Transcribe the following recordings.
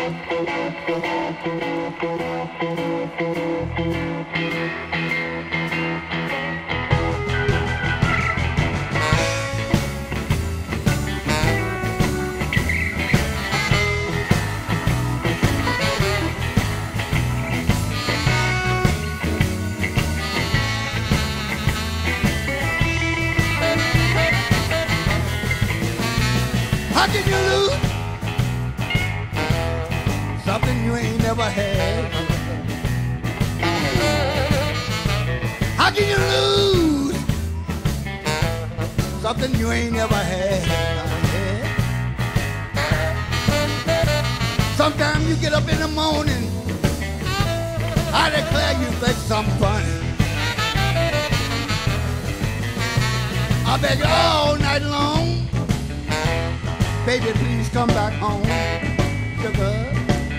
How can you lose something you ain't never had? How can you lose something you ain't never had? Sometimes you get up in the morning, I declare you think something funny. I beg you all night long, baby, please come back home, sugar.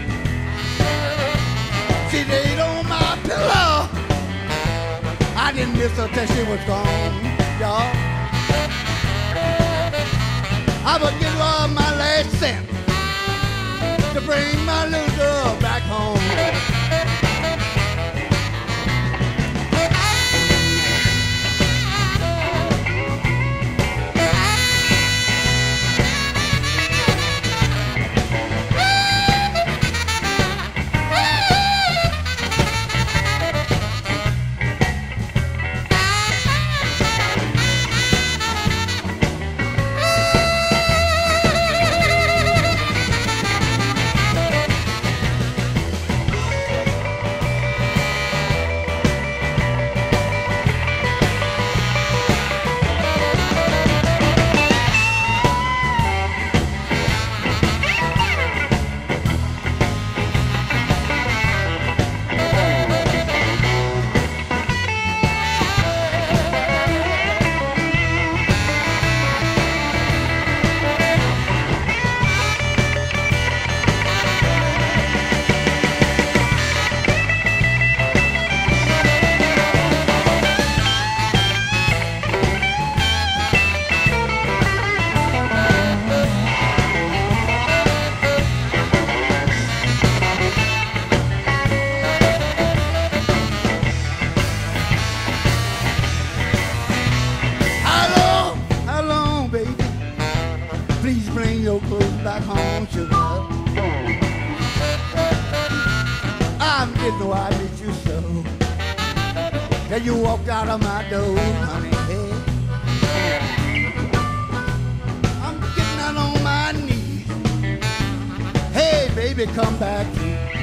She laid on my pillow, I didn't miss her till she was gone, y'all. I would give her my last cent to bring my little girl back home. Please bring your clothes back home, sugar. I didn't know I did you so. Till you walked out of my door, honey. Hey. I'm getting out on my knees. Hey, baby, come back.